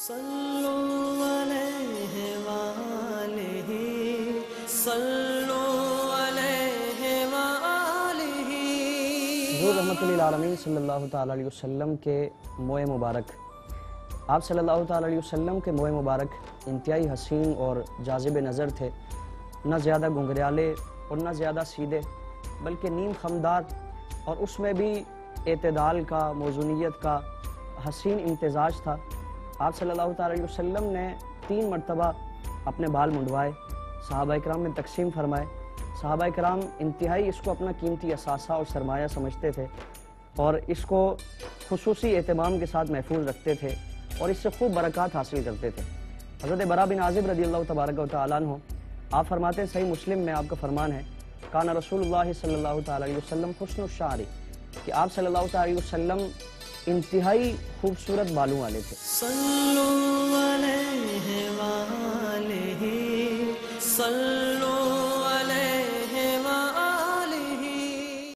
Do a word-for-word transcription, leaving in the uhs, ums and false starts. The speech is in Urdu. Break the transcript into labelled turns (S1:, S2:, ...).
S1: صلو علیہ وآلہ صلو علیہ وآلہ۔ حضور رحمت للعالمین صلی اللہ تعالیٰ علیہ وسلم کے موئے مبارک، آپ صلی اللہ تعالیٰ علیہ وسلم کے موئے مبارک انتہائی حسین اور جاذب نظر تھے، نہ زیادہ گنگریالے اور نہ زیادہ سیدھے، بلکہ نیم خمدار، اور اس میں بھی اعتدال کا، موزونیت کا حسین امتزاج تھا۔ آپ صلی اللہ تعالیٰ علیہ وسلم نے تین مرتبہ اپنے بال منڈوائے، صحابہ کرام میں تقسیم فرمائے۔ صحابہ کرام انتہائی اس کو اپنا قیمتی اثاثہ اور سرمایہ سمجھتے تھے اور اس کو خصوصی اہتمام کے ساتھ محفوظ رکھتے تھے اور اس سے خوب برکات حاصل کرتے تھے۔ حضرت برا بن عازب رضی اللہ تبارک و تعالیٰ عنہ آپ فرماتے ہیں، صحیح مسلم میں آپ کا فرمان ہے، کان رسول اللہ صلی اللہ تعالیٰ علیہ وسلم حسن الشعر، کہ آپ صلی اللہ تعالیٰ علیہ وسلم انتہائی خوبصورت بالوں والے تھے۔ صلو علیہ وآلہ صلو